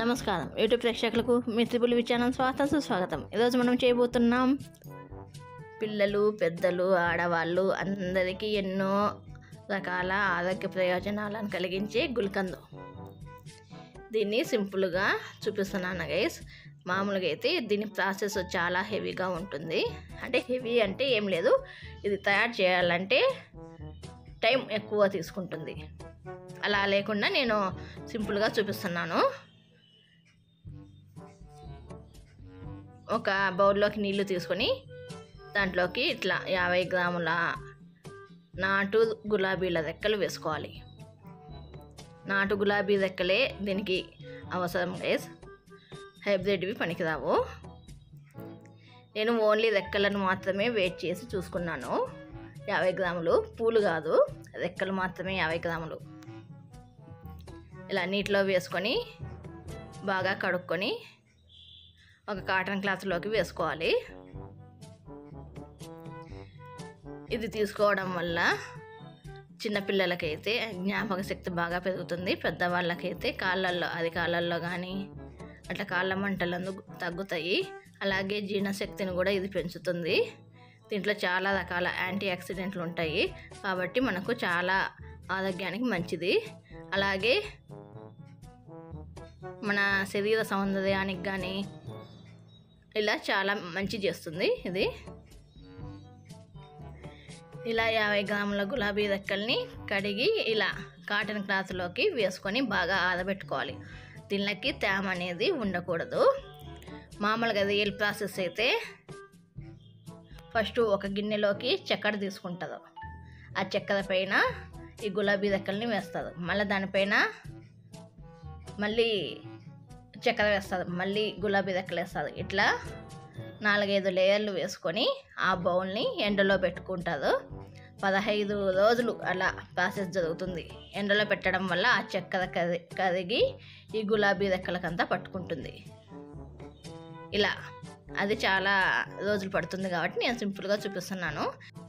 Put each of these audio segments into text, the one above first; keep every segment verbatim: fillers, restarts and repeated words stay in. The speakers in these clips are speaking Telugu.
నమస్కారం యూట్యూబ్ ప్రేక్షకులకు మీ త్రిపుల్ వి ఛానల్ స్వాగతం సుస్వాగతం. ఈరోజు మనం చేయబోతున్నాం పిల్లలు పెద్దలు ఆడవాళ్ళు అందరికీ ఎన్నో రకాల ఆరోగ్య ప్రయోజనాలను కలిగించే గుల్కందు. దీన్ని సింపుల్గా చూపిస్తున్నాను గైస్. మామూలుగా అయితే దీని ప్రాసెస్ చాలా హెవీగా ఉంటుంది. అంటే హెవీ అంటే ఏం లేదు, ఇది తయారు చేయాలంటే టైం ఎక్కువ తీసుకుంటుంది. అలా లేకుండా నేను సింపుల్గా చూపిస్తున్నాను. ఒక బౌల్లోకి నీళ్లు తీసుకొని దాంట్లోకి ఇట్లా యాభై గ్రాముల నాటు గులాబీల రెక్కలు వేసుకోవాలి. నాటు గులాబీ రెక్కలే దీనికి అవసరం గైస్, హైబ్రిడ్వి పనికిరావు. నేను ఓన్లీ రెక్కలను మాత్రమే వెయిట్ చేసి చూసుకున్నాను. యాభై గ్రాములు, పూలు కాదు, రెక్కలు మాత్రమే యాభై గ్రాములు. ఇలా నీటిలో వేసుకొని బాగా కడుక్కొని ఒక కాటన్ క్లాత్లోకి వేసుకోవాలి. ఇది తీసుకోవడం వల్ల చిన్నపిల్లలకైతే జ్ఞాపక శక్తి బాగా పెరుగుతుంది. పెద్దవాళ్ళకైతే కాళ్ళల్లో అది కాళ్ళల్లో కానీ అట్లా కాళ్ళ మంటలను తగ్గుతాయి. అలాగే జీర్ణశక్తిని కూడా ఇది పెంచుతుంది. దీంట్లో చాలా రకాల యాంటీ ఆక్సిడెంట్లు ఉంటాయి కాబట్టి మనకు చాలా ఆరోగ్యానికి మంచిది. అలాగే మన శరీర సౌందర్యానికి కానీ ఇలా చాలా మంచి చేస్తుంది ఇది. ఇలా యాభై గ్రాముల గులాబీ రెక్కల్ని కడిగి ఇలా కాటన్ క్లాత్లోకి వేసుకొని బాగా ఆరబెట్టుకోవాలి. దీనికి తేమ అనేది ఉండకూడదు. మామూలుగా రియల్ ప్రాసెస్ అయితే ఫస్ట్ ఒక గిన్నెలోకి చక్కెర తీసుకుంటారు. ఆ చక్కెర పైన ఈ గులాబీ రెక్కల్ని వేస్తారు. మళ్ళీ దానిపైన మళ్ళీ చక్కెర వేస్తారు, మళ్ళీ గులాబీ రెక్కలు వేస్తారు. ఇట్లా నాలుగైదు లేయర్లు వేసుకొని ఆ బౌల్ని ఎండలో పెట్టుకుంటారు. పదహైదు రోజులు అలా ప్రాసెస్ జరుగుతుంది. ఎండలో పెట్టడం వల్ల ఆ చక్కెర కరి కరిగి ఈ గులాబీ రెక్కలకంతా పట్టుకుంటుంది. ఇలా అది చాలా రోజులు పడుతుంది కాబట్టి నేను సింపుల్గా చూపిస్తున్నాను.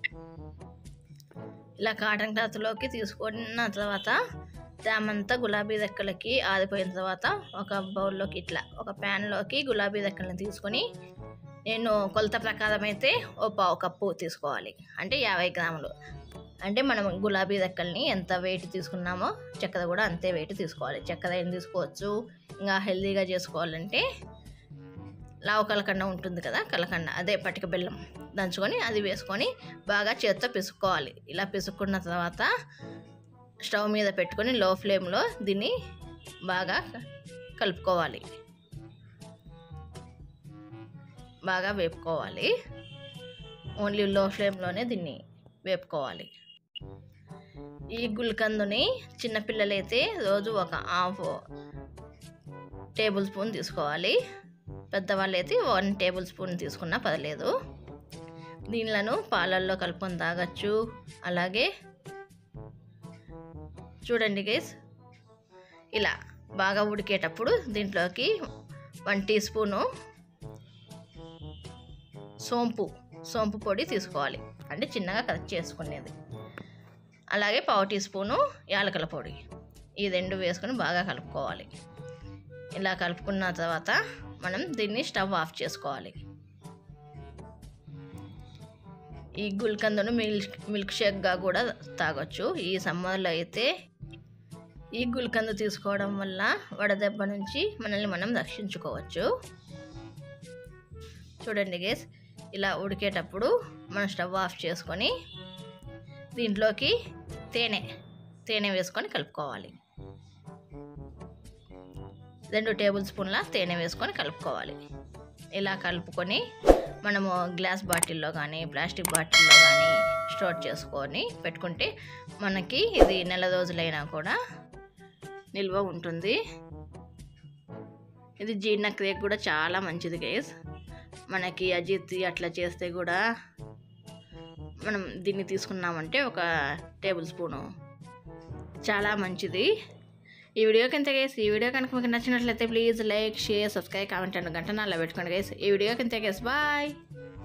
ఇలా కాటన్ క్లాత్లోకి తీసుకున్న తర్వాత తేమంతా గులాబీ రెక్కలకి ఆరిపోయిన తర్వాత ఒక బౌల్లోకి ఇట్లా ఒక ప్యాన్లోకి గులాబీ రెక్కలను తీసుకొని, నేను కొలత ప్రకారం అయితే ఓ పావు కప్పు తీసుకోవాలి, అంటే యాభై గ్రాములు. అంటే మనం గులాబీ రెక్కల్ని ఎంత వెయిట్ తీసుకున్నామో చక్కెర కూడా అంతే వెయిట్ తీసుకోవాలి. చక్కెర ఏం తీసుకోవచ్చు, ఇంకా హెల్తీగా చేసుకోవాలంటే లావు కలకండ ఉంటుంది కదా, కలకండ అదే పటిక బెల్లం దంచుకొని అది వేసుకొని బాగా చేత్తో పిసుక్కోవాలి. ఇలా పిసుక్కున్న తర్వాత స్టవ్ మీద పెట్టుకొని లో ఫ్లేమ్లో దీన్ని బాగా కలుపుకోవాలి, బాగా వేపుకోవాలి. ఓన్లీ లో ఫ్లేమ్లోనే దీన్ని వేపుకోవాలి. ఈ గుల్కందుని చిన్నపిల్లలైతే రోజు ఒక హాఫ్ టేబుల్ స్పూన్ తీసుకోవాలి. పెద్దవాళ్ళైతే వన్ టేబుల్ స్పూన్ తీసుకున్నా పర్లేదు. దీనిలను పాలల్లో కలుపుకొని తాగొచ్చు. అలాగే చూడండి గైస్, ఇలా బాగా ఉడికేటప్పుడు దీంట్లోకి వన్ టీ స్పూను సోంపు సోంపు పొడి తీసుకోవాలి, అంటే చిన్నగా కట్ చేసుకునేది. అలాగే పావు టీ స్పూను యాలకుల పొడి, ఈ రెండు వేసుకొని బాగా కలుపుకోవాలి. ఇలా కలుపుకున్న తర్వాత మనం దీన్ని స్టవ్ ఆఫ్ చేసుకోవాలి. ఈ గుల్కందును మిల్క్ మిల్క్ షేక్గా కూడా తాగొచ్చు. ఈ సమ్మర్లో అయితే ఈ గుల్కందు తీసుకోవడం వల్ల వడదెబ్బ నుంచి మనల్ని మనం రక్షించుకోవచ్చు. చూడండి గేస్, ఇలా ఉడికేటప్పుడు మనం స్టవ్ ఆఫ్ చేసుకొని దీంట్లోకి తేనె తేనె వేసుకొని కలుపుకోవాలి. రెండు టేబుల్ స్పూన్ల తేనె వేసుకొని కలుపుకోవాలి. ఇలా కలుపుకొని మనము గ్లాస్ బాటిల్లో కానీ ప్లాస్టిక్ బాటిల్లో కానీ స్టోర్ చేసుకొని పెట్టుకుంటే మనకి ఇది నెల రోజులైనా కూడా నిల్వ ఉంటుంది. ఇది జీర్ణక్రియకు కూడా చాలా మంచిది గైస్. మనకి అజీర్తి అట్లా చేస్తే కూడా మనం దీన్ని తీసుకున్నామంటే ఒక టేబుల్ స్పూను చాలా మంచిది. ఈ వీడియోకి ఎంత గైస్, ఈ వీడియో కనుక మీకు నచ్చినట్లయితే please like share subscribe comment and గంట నాలో పెట్టుకోండి గైస్. ఈ వీడియోకి ఎంత గైస్, బాయ్.